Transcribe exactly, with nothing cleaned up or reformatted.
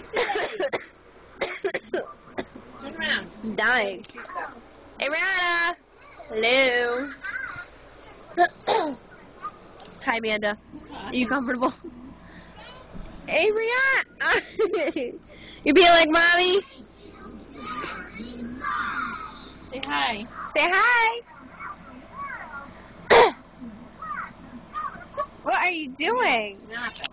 Turn around. I'm dying. Hey, Rihanna. Hello. Hi, Amanda. Are you comfortable? Hey, Rihanna. You being like mommy? Say hi. Say hi. What are you doing? Nothing.